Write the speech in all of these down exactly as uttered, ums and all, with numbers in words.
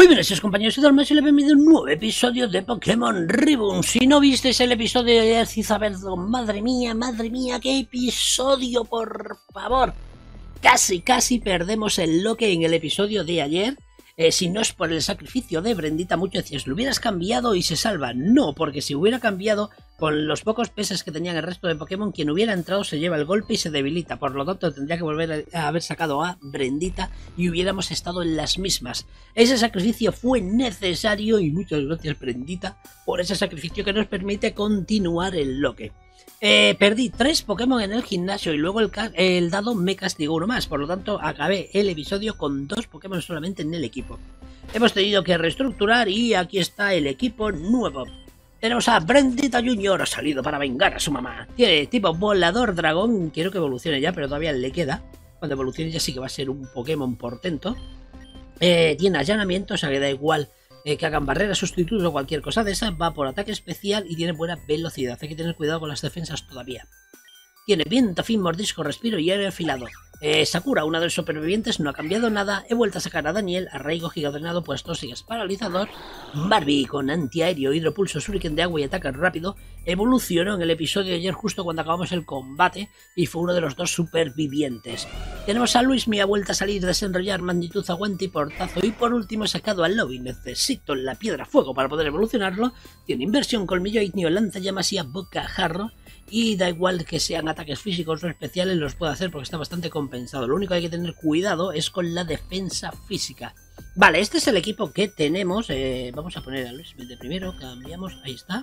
Muy bien, esos compañeros y demás, y le bienvenido a un nuevo episodio de Pokémon Reboot. Si no visteis el episodio de ayer, Cizaberdo, madre mía, madre mía, qué episodio, por favor. Casi, casi perdemos el loque en el episodio de ayer. Eh, si no es por el sacrificio de Brendita, mucho decías, lo hubieras cambiado y se salva. No, porque si hubiera cambiado, con los pocos peces que tenían el resto de Pokémon, quien hubiera entrado se lleva el golpe y se debilita. Por lo tanto, tendría que volver a haber sacado a Brendita y hubiéramos estado en las mismas. Ese sacrificio fue necesario y muchas gracias, Brendita, por ese sacrificio que nos permite continuar el loque. Eh, perdí tres Pokémon en el gimnasio y luego el, el dado me castigó uno más, por lo tanto acabé el episodio con dos Pokémon solamente en el equipo. Hemos tenido que reestructurar y aquí está el equipo nuevo. Tenemos a Brendita Junior, ha salido para vengar a su mamá. Tiene tipo volador dragón, quiero que evolucione ya, pero todavía le queda. Cuando evolucione ya sí que va a ser un Pokémon portento. Eh, tiene allanamiento, o sea que da igual Eh, que hagan barreras, sustitutos o cualquier cosa de esa. Va por ataque especial y tiene buena velocidad. Hay que tener cuidado con las defensas todavía. Tiene viento, fin, mordisco, respiro y aire afilado. Eh, Sakura, una de los supervivientes, no ha cambiado nada. He vuelto a sacar a Daniel, arraigo, gigadrenado, puesto, sigues paralizador. Barbie con antiaéreo, hidropulso, shuriken de agua y ataque rápido. Evolucionó en el episodio de ayer justo cuando acabamos el combate y fue uno de los dos supervivientes. Tenemos a Luis, mi ha vuelto a salir, desenrollar, magnitud, aguante y portazo. Y por último he sacado a Lobby. Necesito la piedra fuego para poder evolucionarlo. Tiene inversión, colmillo, ignio, lanzallamas y a bocajarro. Y da igual que sean ataques físicos o especiales, los puede hacer porque está bastante compensado. Lo único que hay que tener cuidado es con la defensa física. Vale, este es el equipo que tenemos. Eh, vamos a poner a Luis de primero, cambiamos, ahí está.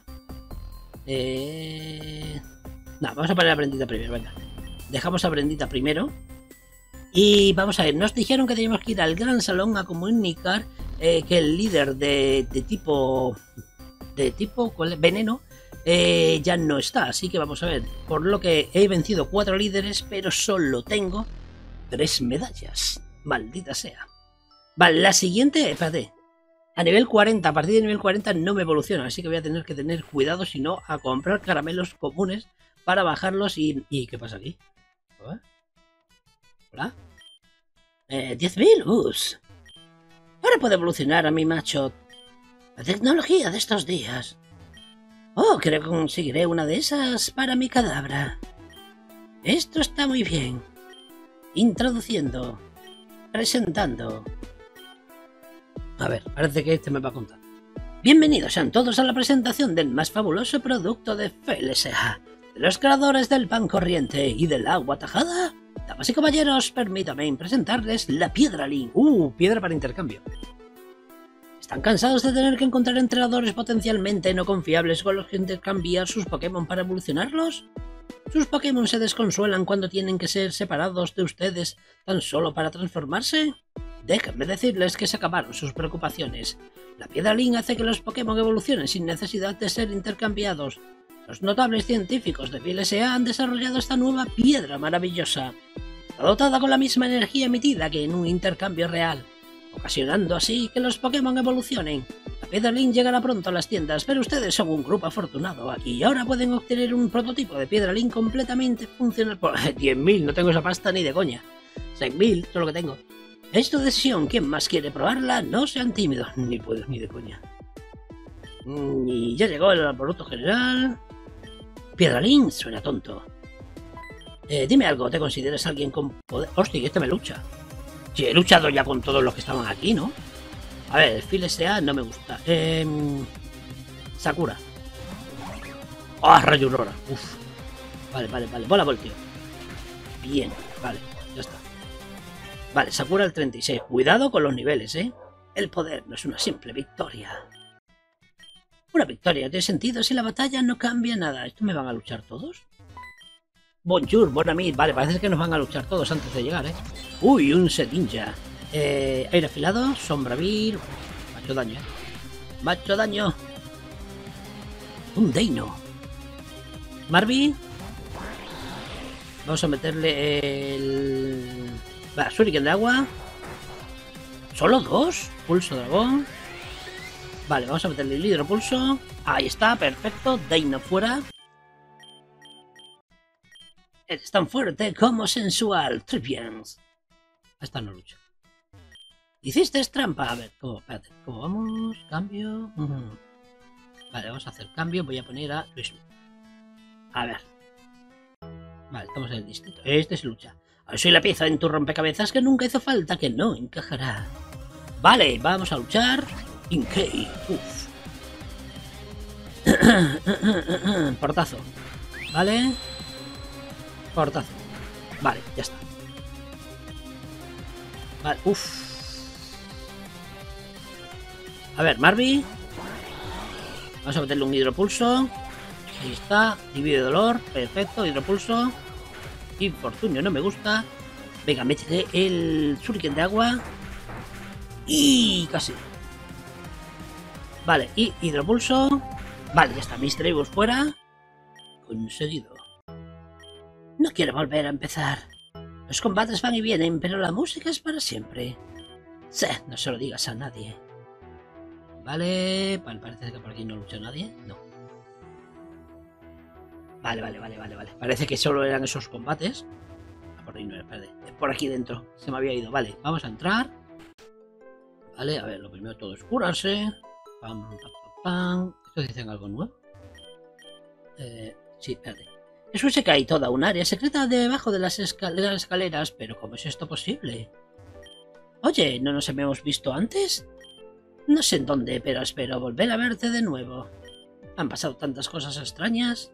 Eh... No, vamos a poner a Brendita primero, venga. Dejamos a Brendita primero. Y vamos a ver, nos dijeron que teníamos que ir al gran salón a comunicar eh, que el líder de, de tipo... De tipo, ¿cuál es? Veneno. Eh, ya no está, así que vamos a ver. Por lo que he vencido cuatro líderes, pero solo tengo tres medallas. Maldita sea. Vale, la siguiente, espérate. A nivel cuarenta, a partir de nivel cuarenta no me evoluciona, así que voy a tener que tener cuidado, si no, a comprar caramelos comunes para bajarlos y... ¿Y qué pasa aquí? ¿Hola? ¿Hola? Eh, diez mil, us. Ahora puedo evolucionar a mi macho. La tecnología de estos días. Oh, creo que conseguiré una de esas para mi cadabra. Esto está muy bien. Introduciendo. Presentando. A ver, parece que este me va a contar. Bienvenidos sean todos a la presentación del más fabuloso producto de F L S A, de los creadores del pan corriente y del agua tajada. Damas y caballeros, permítanme presentarles la Piedra Link. Uh, piedra para intercambio. ¿Están cansados de tener que encontrar entrenadores potencialmente no confiables con los que intercambiar sus Pokémon para evolucionarlos? ¿Sus Pokémon se desconsuelan cuando tienen que ser separados de ustedes tan solo para transformarse? Déjenme decirles que se acabaron sus preocupaciones. La Piedra Link hace que los Pokémon evolucionen sin necesidad de ser intercambiados. Los notables científicos de F L S A han desarrollado esta nueva piedra maravillosa. Está dotada con la misma energía emitida que en un intercambio real, ocasionando así que los Pokémon evolucionen. La Piedra Link llegará pronto a las tiendas, pero ustedes son un grupo afortunado aquí y ahora pueden obtener un prototipo de Piedra Link completamente funcional por diez mil, no tengo esa pasta ni de coña. seis mil, todo lo que tengo. Es tu decisión, ¿quién más quiere probarla? No sean tímidos, ni puedo ni de coña. Y ya llegó el producto general. Piedra Link, suena tonto. Eh, dime algo, ¿te consideras alguien con poder? Hostia, que este me lucha. Sí, he luchado ya con todos los que estaban aquí, ¿no? A ver, el F L S A no me gusta. Eh, Sakura. ¡Ah, oh, Rayo Aurora! Uf. Vale, vale, vale. Bola voltio. Bien, vale, ya está. Vale, Sakura el treinta y seis. Cuidado con los niveles, ¿eh? El poder no es una simple victoria. Una victoria tiene sentido si la batalla no cambia nada. ¿Esto me van a luchar todos? Bonjour, bon ami. Vale, parece que nos van a luchar todos antes de llegar, ¿eh? Uy, un Sedinja. Eh, aire afilado, sombra vir. Macho daño, ¿eh? Macho daño. Un Deino. Marby. Vamos a meterle el... Va, shuriken de agua. ¿Solo dos? Pulso dragón. Vale, vamos a meterle el hidropulso. Ahí está, perfecto. Deino fuera. Eres tan fuerte como sensual, Tripians. Esta no lucha. Hiciste trampa. A ver, ¿cómo? Espérate. ¿Cómo vamos? Cambio. Uh-huh. Vale, vamos a hacer cambio. Voy a poner a Luis. A ver. Vale, estamos en el distrito. Este se lucha. Ahora soy la pieza en tu rompecabezas que nunca hizo falta, que no encajará. Vale, vamos a luchar. Inkei. Uf. Portazo. Vale. Portazo. Vale, ya está. Vale, uff. A ver, Marby. Vamos a meterle un hidropulso. Ahí está. Divide dolor. Perfecto, hidropulso. Infortunio no me gusta. Venga, métete el shuriken de agua. Y casi. Vale, y hidropulso. Vale, ya está. mister Evos fuera. Conseguido. No quiero volver a empezar. Los combates van y vienen, pero la música es para siempre. Sí, no se lo digas a nadie. Vale, vale, parece que por aquí no lucha nadie. No. Vale, vale, vale, vale, vale. Parece que solo eran esos combates. Por ahí no, espérate. Por aquí dentro. Se me había ido. Vale, vamos a entrar. Vale, a ver, lo primero de todo es curarse. Pam, pam, pam, pam. ¿Estos dicen algo nuevo? Eh, sí, espérate. Escuché que hay toda un área secreta debajo de las, escal de las escaleras, pero ¿cómo es esto posible? Oye, ¿no nos hemos visto antes? No sé en dónde, pero espero volver a verte de nuevo. Han pasado tantas cosas extrañas.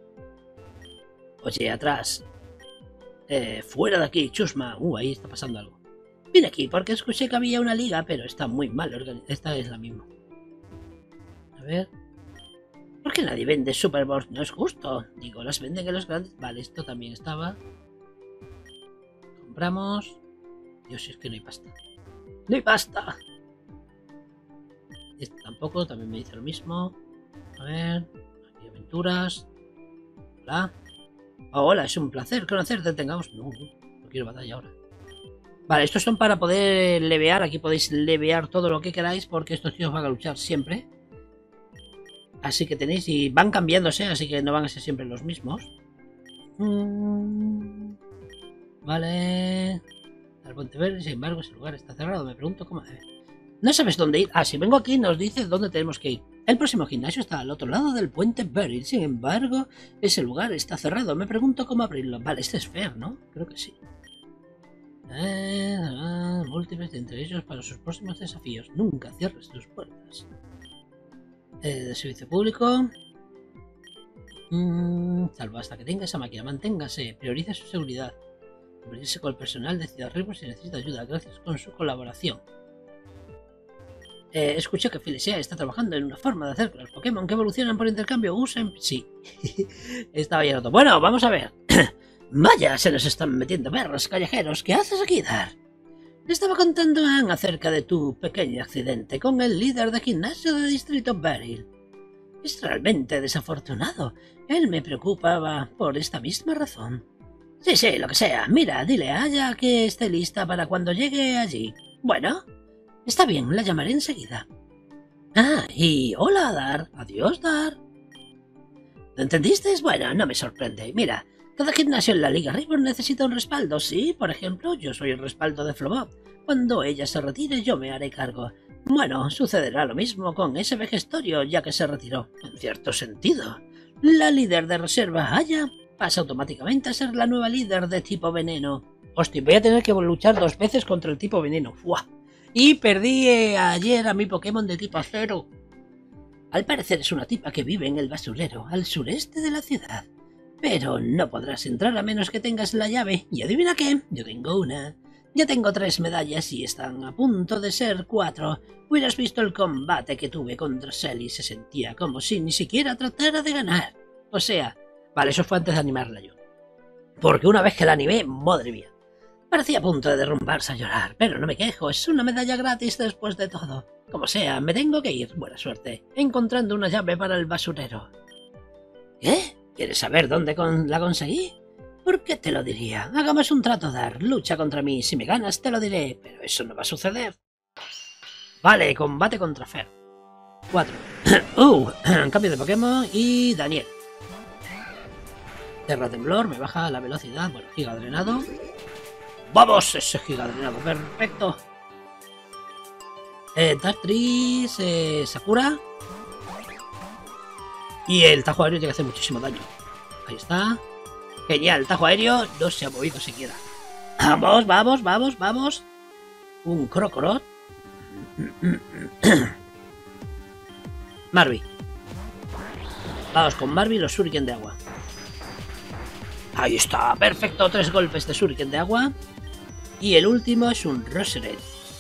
Oye, atrás. Eh, fuera de aquí, chusma. Uh, ahí está pasando algo. Vine aquí porque escuché que había una liga, pero está muy mal organizada. Esta es la misma. A ver. ¿Por qué nadie vende Superboard? No es justo. Digo, las venden en los grandes. Vale, esto también estaba. Compramos. Dios, es que no hay pasta. ¡No hay pasta! Este tampoco, también me dice lo mismo. A ver. Aquí aventuras. Hola. Oh, hola, es un placer conocerte. Tengamos. No, no, no quiero batalla ahora. Vale, estos son para poder levear. Aquí podéis levear todo lo que queráis porque estos tíos van a luchar siempre. Así que tenéis, y van cambiándose, así que no van a ser siempre los mismos. Mm, vale. Al puente verde, sin embargo, ese lugar está cerrado. Me pregunto cómo... No sabes dónde ir. Ah, si vengo aquí nos dice dónde tenemos que ir. El próximo gimnasio está al otro lado del puente Beryl. Sin embargo, ese lugar está cerrado. Me pregunto cómo abrirlo. Vale, este es Fair, ¿no? Creo que sí. Eh, ah, múltiples de entre ellos para sus próximos desafíos. Nunca cierres tus puertas. Eh, de servicio público. Mm, salvo hasta que tenga esa máquina. Manténgase. Priorice su seguridad. Convertirse con el personal de Ciudad River si necesita ayuda. Gracias con su colaboración. Eh, escuché que Felicia está trabajando en una forma de hacer que los Pokémon que evolucionan por intercambio usen... Sí. Estaba ya roto. Bueno, vamos a ver. Vaya, se nos están metiendo perros callejeros. ¿Qué haces aquí, Dar? Le estaba contando a Anne acerca de tu pequeño accidente con el líder de gimnasio del distrito Beryl. Es realmente desafortunado. Él me preocupaba por esta misma razón. Sí, sí, lo que sea. Mira, dile a Aya que esté lista para cuando llegue allí. Bueno, está bien, la llamaré enseguida. Ah, y hola, Dar. Adiós, Dar. ¿Lo entendiste? Bueno, no me sorprende. Mira, cada gimnasio en la Liga River necesita un respaldo. Sí, por ejemplo, yo soy el respaldo de Flobot. Cuando ella se retire, yo me haré cargo. Bueno, sucederá lo mismo con ese Vegestorio, ya que se retiró. En cierto sentido, la líder de reserva, Aya, pasa automáticamente a ser la nueva líder de tipo veneno. Hostia, voy a tener que luchar dos veces contra el tipo veneno. ¡Fua! Y perdí eh, ayer a mi Pokémon de tipo acero. Al parecer es una tipa que vive en el basurero, al sureste de la ciudad. Pero no podrás entrar a menos que tengas la llave. Y adivina qué, yo tengo una. Ya tengo tres medallas y están a punto de ser cuatro. Hubieras visto el combate que tuve contra Sally. Se sentía como si ni siquiera tratara de ganar. O sea, vale, eso fue antes de animarla yo. Porque una vez que la animé, madre mía. Parecía a punto de derrumbarse a llorar, pero no me quejo. Es una medalla gratis después de todo. Como sea, me tengo que ir. Buena suerte. Encontrando una llave para el basurero. ¿Qué? ¿Quieres saber dónde con la conseguí? ¿Por qué te lo diría? Hagamos un trato, Dar. Lucha contra mí. Si me ganas, te lo diré. Pero eso no va a suceder. Vale, combate contra Fer. Cuatro. uh, cambio de Pokémon y Daniel. Terra Temblor, me baja la velocidad. Bueno, Giga Drenado. ¡Vamos! Ese Giga Drenado. Perfecto. Eh, Darktriss, eh, Sakura. Y el tajo aéreo tiene que hacer muchísimo daño. Ahí está. Genial, el tajo aéreo no se ha movido siquiera. Vamos, vamos, vamos, vamos. Un Krokorok. Marby. Vamos con Marby, los Shuriken de agua. Ahí está, perfecto. Tres golpes de Shuriken de agua. Y el último es un Roserade.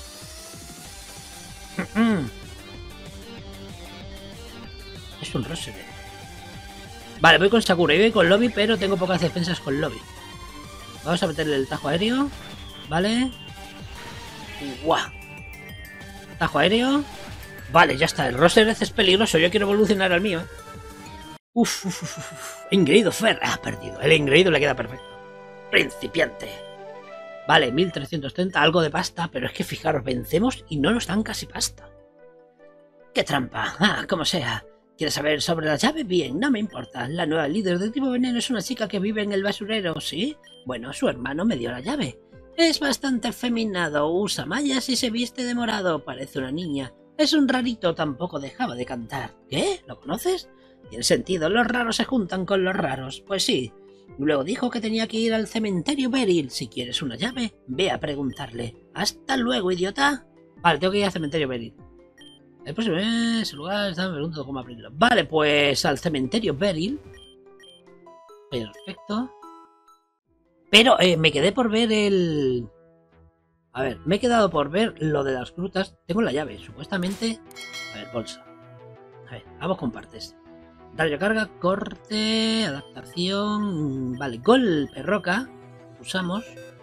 Es un Roserade. Vale, voy con Sakura y voy con Lobby, pero tengo pocas defensas con Lobby. Vamos a meterle el tajo aéreo. Vale. ¡Guau! Tajo aéreo. Vale, ya está. El Roserade es peligroso. Yo quiero evolucionar al mío. Uf, uf, uf, uf. Ingreído Fer. Ha perdido. El ingreído le queda perfecto. Principiante. Vale, mil trescientos treinta. Algo de pasta. Pero es que fijaros, vencemos y no nos dan casi pasta. ¡Qué trampa! Ah, como sea. ¿Quieres saber sobre la llave? Bien, no me importa. La nueva líder del tipo veneno es una chica que vive en el basurero, ¿sí? Bueno, su hermano me dio la llave. Es bastante efeminado, usa mallas y se viste de morado. Parece una niña. Es un rarito, tampoco dejaba de cantar. ¿Qué? ¿Lo conoces? Tiene sentido, los raros se juntan con los raros. Pues sí. Luego dijo que tenía que ir al cementerio Beryl. Si quieres una llave, ve a preguntarle. Hasta luego, idiota. Vale, tengo que ir al cementerio Beryl. El próximo es el lugar, está, me pregunto cómo abrirlo. Vale, pues al cementerio Beryl. Perfecto. Pero eh, me quedé por ver el... A ver, me he quedado por ver lo de las frutas. Tengo la llave, supuestamente... A ver, bolsa. A ver, vamos con partes. Rayo carga, corte, adaptación... Vale, golpe roca. Usamos.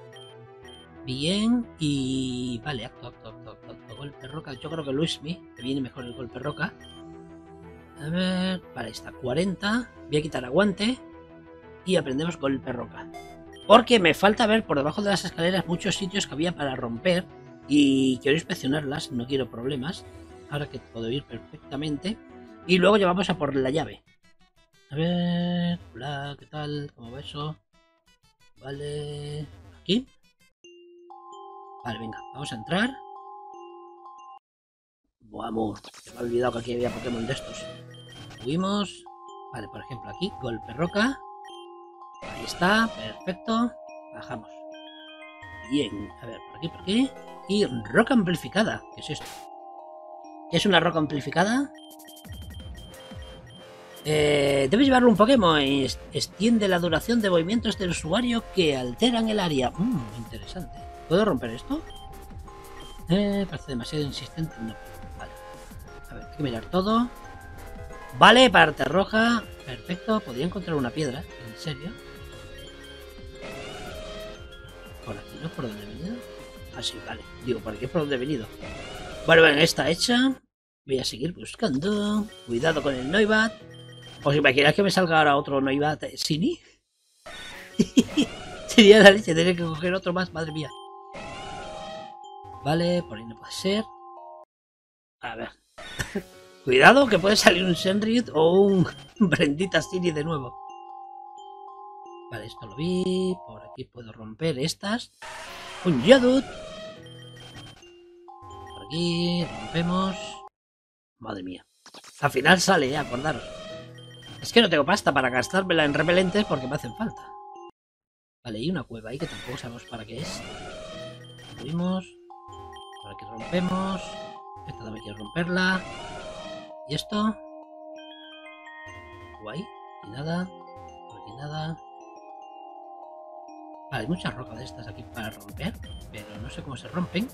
Bien, y... Vale, acto, acto, acto, acto, acto. Golpe roca. Yo creo que Luismi, que viene mejor el golpe roca. A ver... Vale, está cuarenta. Voy a quitar aguante. Y aprendemos golpe roca. Porque me falta ver por debajo de las escaleras muchos sitios que había para romper. Y quiero inspeccionarlas, no quiero problemas. Ahora que puedo ir perfectamente. Y luego ya vamos a por la llave. A ver... Hola, ¿qué tal? ¿Cómo va eso? Vale... Aquí. Vale, venga, vamos a entrar. Vamos, se me ha olvidado que aquí había Pokémon de estos. Subimos. Vale, por ejemplo aquí, golpe roca. Ahí está, perfecto. Bajamos. Bien, a ver, por aquí, por aquí. Y roca amplificada. ¿Qué es esto? ¿Qué es una roca amplificada? Eh, debes llevarlo un Pokémon y extiende la duración de movimientos del usuario que alteran el área. Mmm, interesante. ¿Puedo romper esto? Eh, parece demasiado insistente. No. Vale. A ver, hay que mirar todo. Vale, parte roja. Perfecto. Podría encontrar una piedra. ¿En serio? Por aquí, ¿no? ¿Por dónde he venido? Ah, sí, vale. Digo, por aquí es por donde he venido. Bueno, bueno, está hecha. Voy a seguir buscando. Cuidado con el Noibat. ¿Os imagináis que me salga ahora otro Noibat Sini? Sería la leche, tendría que coger otro más, madre mía. Vale, por ahí no puede ser. A ver. Cuidado que puede salir un Shenryut o un Brendita Sini de nuevo. Vale, esto lo vi. Por aquí puedo romper estas. Un Yodut. Por aquí rompemos. Madre mía. Al final sale ya, acordaros. Es que no tengo pasta para gastármela en repelentes porque me hacen falta. Vale, y una cueva ahí que tampoco sabemos para qué es. Subimos. Por aquí rompemos. Esta también quiero romperla. ¿Y esto? Guay. Y nada. Por aquí nada. Vale, hay muchas rocas de estas aquí para romper. Pero no sé cómo se rompen.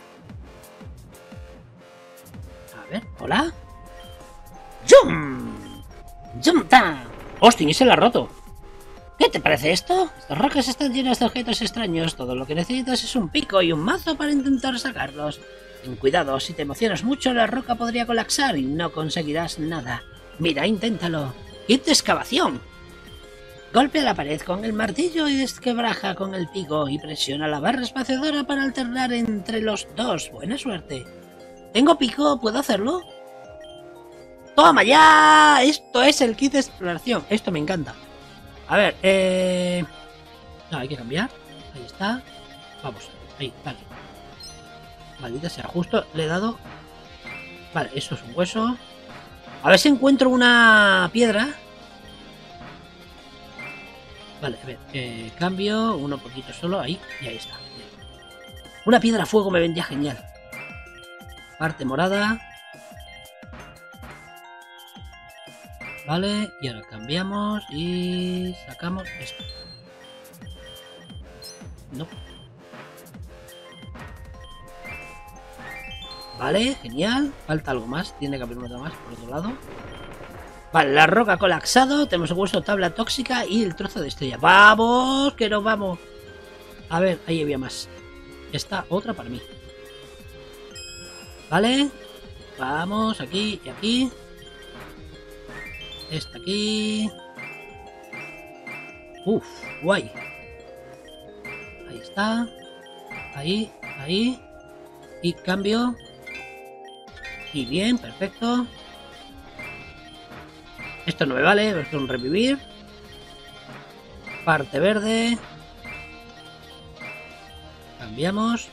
A ver, hola. ¡Jum! ¡Jumta! ¡Hostia! Y se la ha roto. ¿Qué te parece esto? Estas rocas están llenas de objetos extraños. Todo lo que necesitas es un pico y un mazo para intentar sacarlos. Ten cuidado, si te emocionas mucho la roca podría colapsar y no conseguirás nada. Mira, inténtalo. ¡Kit de excavación! Golpea la pared con el martillo y desquebraja con el pico y presiona la barra espaciadora para alternar entre los dos. Buena suerte. ¿Tengo pico? ¿Puedo hacerlo? ¡Toma ya! Esto es el kit de exploración. Esto me encanta. A ver, eh... no, hay que cambiar. Ahí está. Vamos, ahí, vale. Maldita sea, justo le he dado Vale, eso es un hueso. A ver si encuentro una piedra. Vale, a ver, eh, cambio, uno poquito solo, ahí, y ahí está. Bien. Una piedra a fuego me vendría genial. Parte morada. Vale, y ahora cambiamos y sacamos esto. No. Vale, genial. Falta algo más, tiene que haber otra más por otro lado. Vale, la roca ha colapsado, tenemos el hueso, tabla tóxica y el trozo de estrella. ¡Vamos! ¡Que nos vamos! A ver, ahí había más. Esta otra para mí. Vale. Vamos, aquí y aquí. Esta aquí. Uf, guay. Ahí está. Ahí, ahí. Y cambio. Y bien, perfecto. Esto no me vale, esto es un revivir. Parte verde. Cambiamos.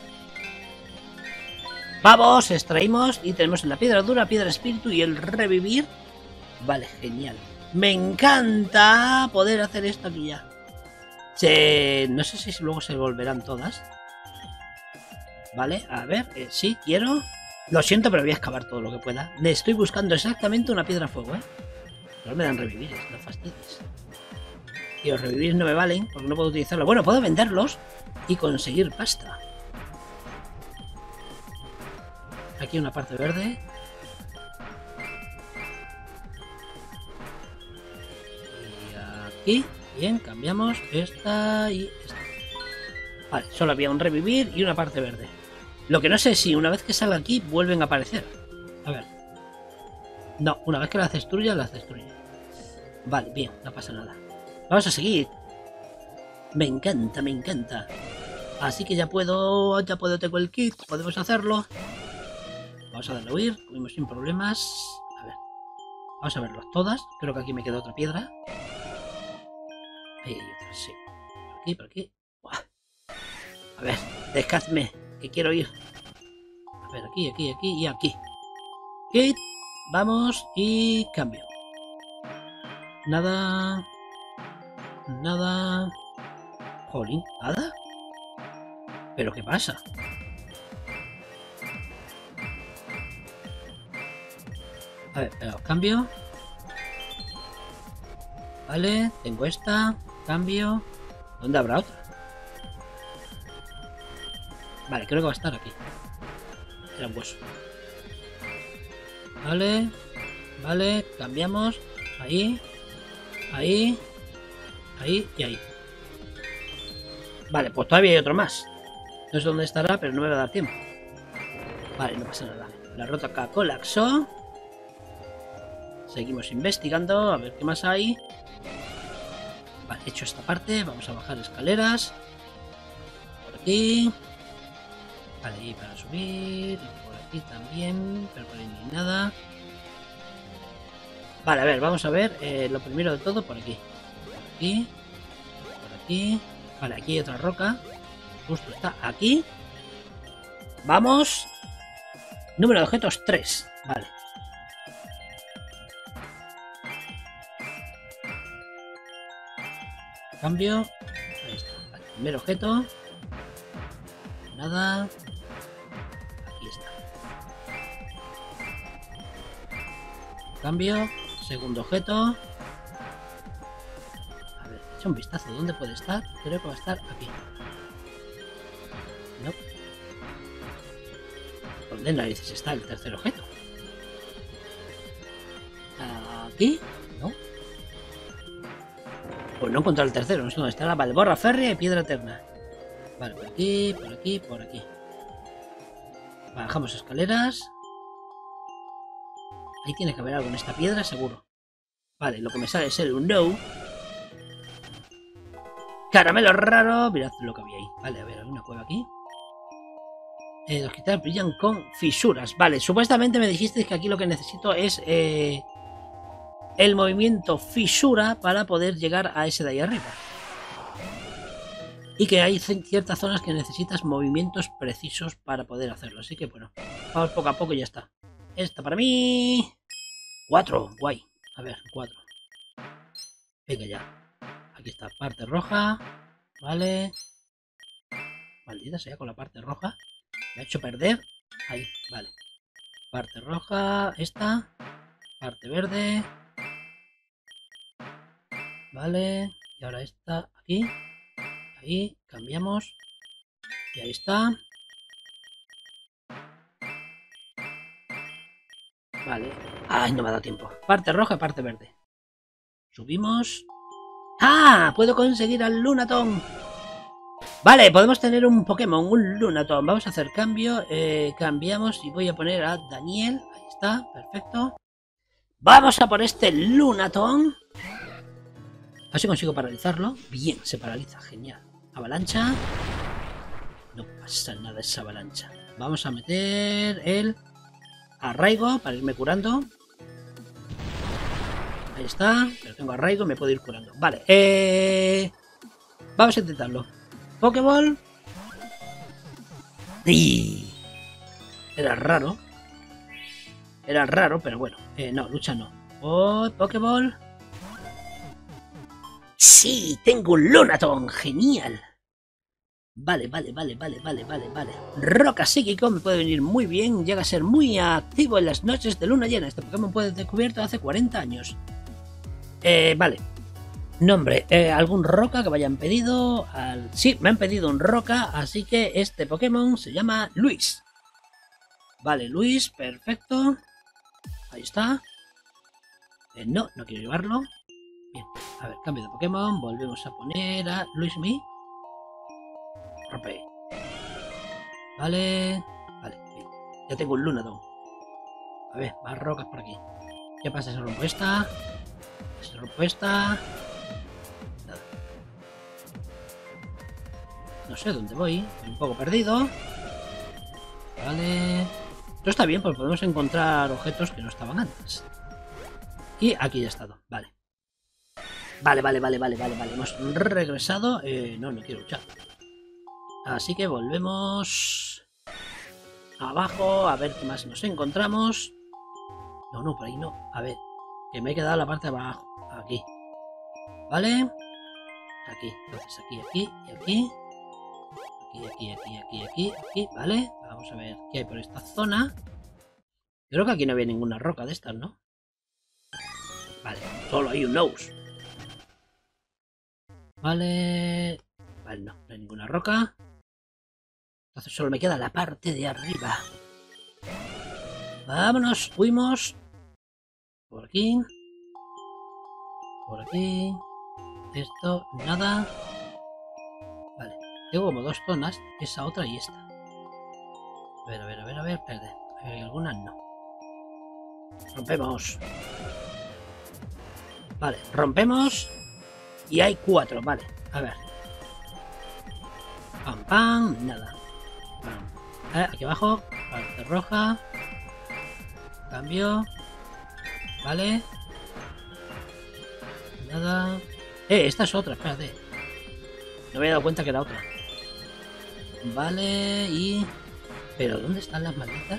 Vamos, extraímos y tenemos en la piedra dura, piedra espíritu y el revivir. Vale, genial. Me encanta poder hacer esto aquí ya. Se... No sé si luego se volverán todas. Vale, a ver, eh, sí, quiero. Lo siento, pero voy a excavar todo lo que pueda. Le estoy buscando exactamente una piedra a fuego, ¿eh? No me dan revivires, no fastidies. Y los revivires no me valen porque no puedo utilizarlos. Bueno, puedo venderlos y conseguir pasta. Aquí una parte verde. Y aquí, bien, cambiamos esta y esta. Vale, solo había un revivir y una parte verde. Lo que no sé es si una vez que salga aquí vuelven a aparecer. A ver. No, una vez que las destruya, las destruye. Vale, bien, no pasa nada. Vamos a seguir. Me encanta, me encanta. Así que ya puedo, ya puedo, tengo el kit, podemos hacerlo. Vamos a darle a huir, fuimos sin problemas. A ver, vamos a verlas todas. Creo que aquí me queda otra piedra. Ahí hay otra, sí. Por aquí, por aquí. Buah. A ver, dejadme, que quiero ir. A ver, aquí, aquí, aquí y aquí. Kit, vamos y cambio. Nada. Nada. Jolín, ¿nada? ¿Pero qué pasa? A ver, espera, cambio. Vale, tengo esta. Cambio. ¿Dónde habrá otra? Vale, creo que va a estar aquí. Era un hueso. Vale. Vale, cambiamos. Ahí. Ahí. Ahí y ahí. Vale, pues todavía hay otro más. No sé dónde estará, pero no me va a dar tiempo. Vale, no pasa nada. La rota acá colapsó. Seguimos investigando, a ver qué más hay. Vale, hecho esta parte, vamos a bajar escaleras. Por aquí. Vale, y para subir. Y por aquí también, pero por ahí no hay nada. Vale, a ver, vamos a ver. Eh, lo primero de todo, por aquí. Por aquí. Por aquí. Vale, aquí hay otra roca. Justo está aquí. Vamos. Número de objetos tres. Vale. Cambio. Ahí está. Vale, primer objeto. Nada. Aquí está. Cambio. Segundo objeto. A ver, echa un vistazo. ¿Dónde puede estar? Creo que va a estar aquí. No. ¿Dónde narices está el tercer objeto? ¿Aquí? No. Pues no he encontrado el tercero, no sé dónde está. Vale, borra férrea y piedra eterna. Vale, por aquí, por aquí, por aquí. Bajamos escaleras. Ahí tiene que haber algo en esta piedra, seguro. Vale, lo que me sale es el un no. Caramelo raro. Mirad lo que había ahí. Vale, a ver, hay una cueva aquí. Eh, los cristales brillan con fisuras. Vale, supuestamente me dijiste que aquí lo que necesito es eh, el movimiento fisura para poder llegar a ese de ahí arriba. Y que hay ciertas zonas que necesitas movimientos precisos para poder hacerlo. Así que bueno, vamos poco a poco y ya está. Esta para mí. Cuatro, guay. A ver, cuatro. Venga ya. Aquí está, parte roja. Vale. Maldita sea con la parte roja. Me ha hecho perder. Ahí, vale. Parte roja, esta. Parte verde. Vale. Y ahora esta aquí. Ahí, cambiamos. Y ahí está. Vale. Ay, no me ha dado tiempo. Parte roja y parte verde. Subimos. ¡Ah! Puedo conseguir al Lunaton. Vale, podemos tener un Pokémon, un Lunaton. Vamos a hacer cambio. Eh, cambiamos y voy a poner a Daniel. Ahí está, perfecto. Vamos a por este Lunaton. A ver si consigo paralizarlo. Bien, se paraliza, genial. Avalancha. No pasa nada esa avalancha. Vamos a meter el arraigo para irme curando. Ahí está. Pero tengo arraigo, me puedo ir curando. Vale, eh... vamos a intentarlo. Pokéball. Y... Era raro. Era raro, pero bueno. Eh, no, lucha no. Oh, Pokéball. Sí, tengo un Lunaton. Genial. Vale, vale, vale, vale, vale, vale, vale. Roca psíquico me puede venir muy bien. Llega a ser muy activo en las noches de luna llena. Este Pokémon puede ser descubierto hace cuarenta años. Eh, vale. Nombre, eh, ¿algún roca que me hayan pedido? Al... Sí, me han pedido un roca, así que este Pokémon se llama Luis. Vale, Luis, perfecto. Ahí está. Eh, no, no quiero llevarlo. Bien, a ver, cambio de Pokémon. Volvemos a poner a Luismi. Rompe. Vale, vale, bien. Ya tengo un Lunaton. A ver, más rocas por aquí. ¿Qué pasa si rompo esta? Si rompo esta... No sé dónde voy, estoy un poco perdido. Vale. Esto está bien porque podemos encontrar objetos que no estaban antes. Y aquí ya he estado, vale. Vale, vale, vale, vale, vale, vale. Hemos regresado. Eh, no, no quiero luchar. Así que volvemos abajo a ver qué más nos encontramos. No, no, por ahí no. A ver, que me he quedado la parte de abajo. Aquí. Vale. Aquí, entonces aquí, aquí y aquí. Aquí, aquí, aquí, aquí, aquí, aquí, vale. Vamos a ver qué hay por esta zona. Creo que aquí no había ninguna roca de estas, ¿no? Vale, solo hay un nose. Vale. Vale, no, no hay ninguna roca. Entonces solo me queda la parte de arriba. Vámonos, fuimos. Por aquí. Por aquí. Esto, nada. Vale. Tengo como dos zonas, esa otra y esta. A ver, a ver, a ver, a ver, espérate. Hay algunas no. Rompemos. Vale, rompemos. Y hay cuatro, vale. A ver. Pam, pam, nada. Pam. Eh, aquí abajo, parte roja. Cambio. Vale. Nada. Eh, esta es otra, espérate. No me había dado cuenta que era otra. Vale, y... ¿Pero dónde están las malditas?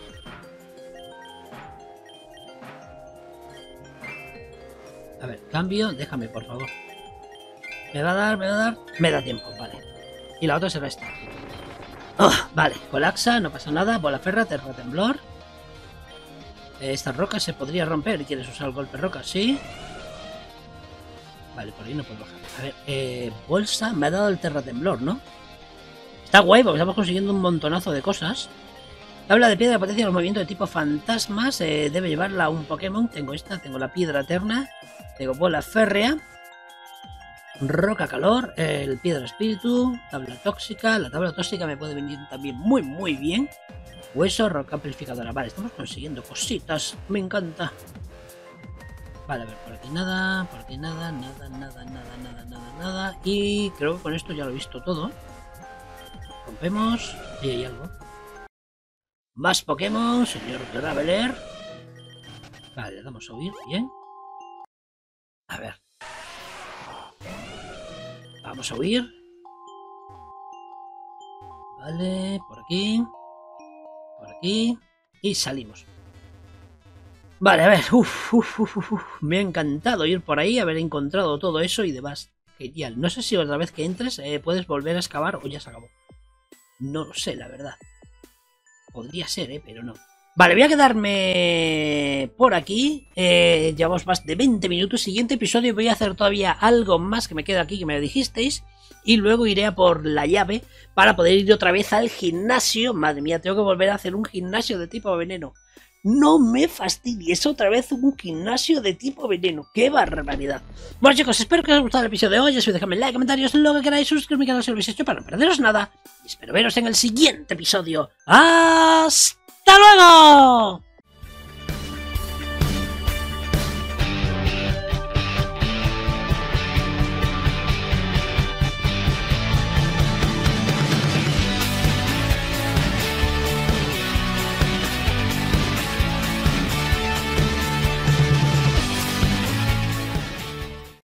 A ver, cambio, déjame, por favor. ¿Me va a dar? ¿Me va a dar? Me da tiempo, vale. Y la otra será esta. Oh, vale, colapsa, no pasa nada. Bola ferra, terra temblor. Eh, esta roca se podría romper. ¿Quieres usar el golpe roca? Sí. Vale, por ahí no puedo bajar. A ver, eh, bolsa, me ha dado el terratemblor, ¿no? Está guay porque estamos consiguiendo un montonazo de cosas. Tabla de piedra potencia los movimientos de tipo fantasmas. Eh, debe llevarla a un Pokémon. Tengo esta, tengo la piedra eterna. Tengo bola férrea. Roca calor. Eh, el piedra espíritu. Tabla tóxica. La tabla tóxica me puede venir también muy, muy bien. Hueso, roca amplificadora. Vale, estamos consiguiendo cositas. Me encanta. Vale, a ver, por aquí nada, por aquí nada, nada, nada, nada, nada, nada, nada. Y creo que con esto ya lo he visto todo. Rompemos. Y hay algo. Más Pokémon, señor Graveler. Vale, le damos a huir, bien. A ver. Vamos a huir. Vale, por aquí. Por aquí. Y salimos. Vale, a ver, uff, uff, uff, uf, me ha encantado ir por ahí, haber encontrado todo eso y demás. Genial. No sé si otra vez que entres eh, puedes volver a excavar o ya se acabó. No lo sé, la verdad. Podría ser, eh, pero no. Vale, voy a quedarme por aquí. Eh, llevamos más de veinte minutos. Siguiente episodio voy a hacer todavía algo más que me queda aquí que me dijisteis. Y luego iré a por la llave para poder ir otra vez al gimnasio. Madre mía, tengo que volver a hacer un gimnasio de tipo veneno. No me fastidies otra vez un gimnasio de tipo veneno. ¡Qué barbaridad! Bueno chicos, espero que os haya gustado el episodio de hoy. Ya sabéis, dejadme like, comentarios, lo que queráis, suscribiros a mi canal si lo habéis hecho para no perderos nada. Y espero veros en el siguiente episodio. ¡Hasta luego!